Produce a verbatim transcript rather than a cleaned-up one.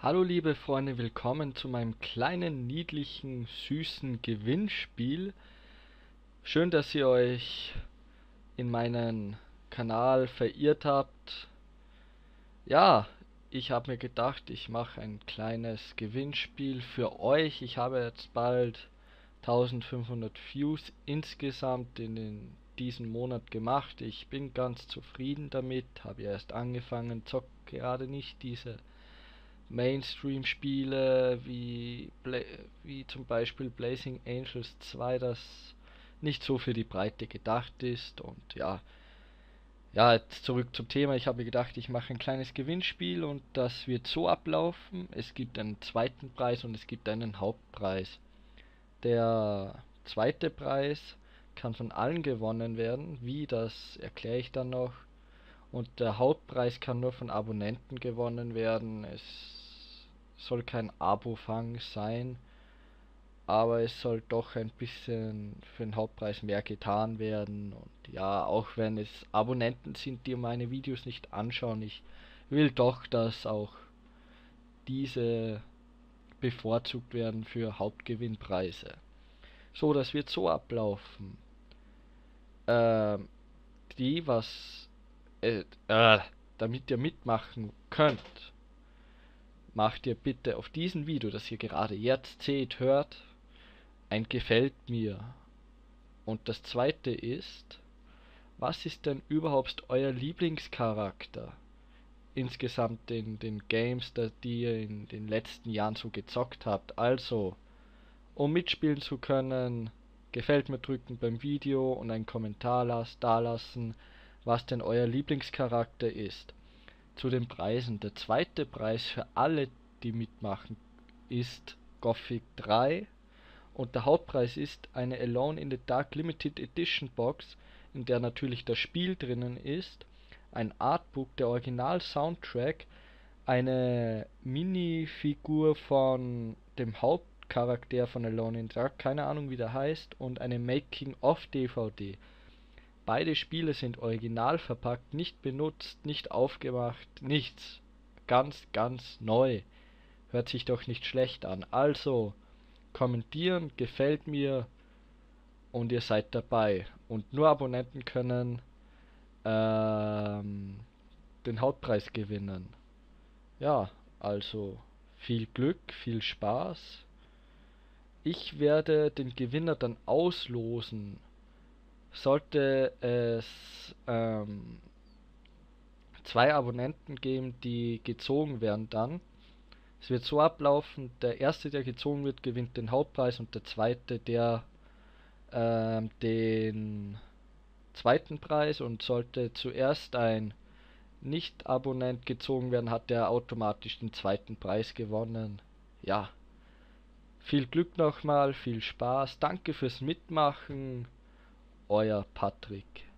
Hallo liebe Freunde, willkommen zu meinem kleinen, niedlichen, süßen Gewinnspiel. Schön, dass ihr euch in meinen Kanal verirrt habt. Ja, ich habe mir gedacht, ich mache ein kleines Gewinnspiel für euch. Ich habe jetzt bald eintausendfünfhundert Views insgesamt in den, diesen Monat gemacht. Ich bin ganz zufrieden damit, habe erst angefangen, zocke gerade nicht diese Mainstream-Spiele wie, Bla wie zum Beispiel Blazing Angels zwei, das nicht so für die Breite gedacht ist. Und ja, ja, jetzt zurück zum Thema. Ich habe mir gedacht, ich mache ein kleines Gewinnspiel und das wird so ablaufen. Es gibt einen zweiten Preis und es gibt einen Hauptpreis. Der zweite Preis kann von allen gewonnen werden. Wie, das erkläre ich dann noch. Und der Hauptpreis kann nur von Abonnenten gewonnen werden. Es soll kein Abo-Fang sein, aber es soll doch ein bisschen für den Hauptpreis mehr getan werden. Und ja, auch wenn es Abonnenten sind, die meine Videos nicht anschauen, ich will doch, dass auch diese bevorzugt werden für Hauptgewinnpreise. So, das wird so ablaufen. Ähm, die, was, äh, äh, damit ihr mitmachen könnt, macht ihr bitte auf diesem Video, das ihr gerade jetzt seht, hört, ein Gefällt mir. Und das zweite ist, was ist denn überhaupt euer Lieblingscharakter insgesamt in den Games, die ihr in den letzten Jahren so gezockt habt? Also, um mitspielen zu können, Gefällt mir drücken beim Video und einen Kommentar las dalassen, was denn euer Lieblingscharakter ist. Zu den Preisen. Der zweite Preis für alle, die mitmachen, ist Gothic drei und der Hauptpreis ist eine Alone in the Dark Limited Edition Box, in der natürlich das Spiel drinnen ist, ein Artbook, der Original-Soundtrack, eine Minifigur von dem Hauptcharakter von Alone in the Dark, keine Ahnung wie der heißt, und eine Making-of-D V D. Beide Spiele sind original verpackt, nicht benutzt, nicht aufgemacht, nichts. Ganz, ganz neu. Hört sich doch nicht schlecht an. Also, kommentieren, gefällt mir und ihr seid dabei. Und nur Abonnenten können ähm, den Hauptpreis gewinnen. Ja, also viel Glück, viel Spaß. Ich werde den Gewinner dann auslosen. Sollte es ähm, zwei Abonnenten geben, die gezogen werden dann. Es wird so ablaufen, der erste, der gezogen wird, gewinnt den Hauptpreis und der zweite, der ähm, den zweiten Preis, und sollte zuerst ein Nicht-Abonnent gezogen werden, hat der automatisch den zweiten Preis gewonnen. Ja, viel Glück nochmal, viel Spaß, danke fürs Mitmachen, euer Patrick.